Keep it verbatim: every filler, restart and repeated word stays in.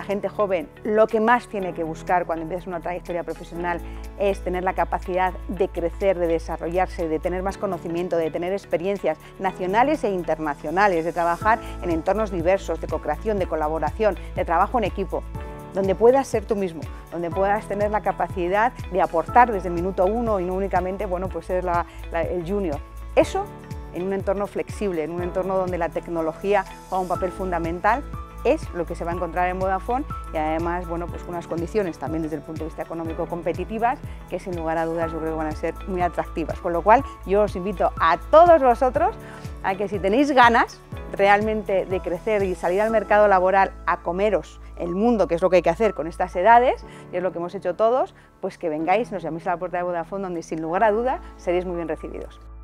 gente joven lo que más tiene que buscar cuando empiezas una trayectoria profesional es tener la capacidad de crecer, de desarrollarse, de tener más conocimiento, de tener experiencias nacionales e internacionales, de trabajar en entornos diversos, de co-creación, de colaboración, de trabajo en equipo, donde puedas ser tú mismo, donde puedas tener la capacidad de aportar desde el minuto uno y no únicamente, bueno, pues ser la, la, el junior. Eso en un entorno flexible, en un entorno donde la tecnología juega un papel fundamental, es lo que se va a encontrar en Vodafone y además, bueno, pues unas condiciones también desde el punto de vista económico competitivas que sin lugar a dudas yo creo que van a ser muy atractivas. Con lo cual yo os invito a todos vosotros a que si tenéis ganas realmente de crecer y salir al mercado laboral a comeros el mundo, que es lo que hay que hacer con estas edades, y es lo que hemos hecho todos, pues que vengáis, nos llaméis a la puerta de Vodafone, donde sin lugar a duda seréis muy bien recibidos.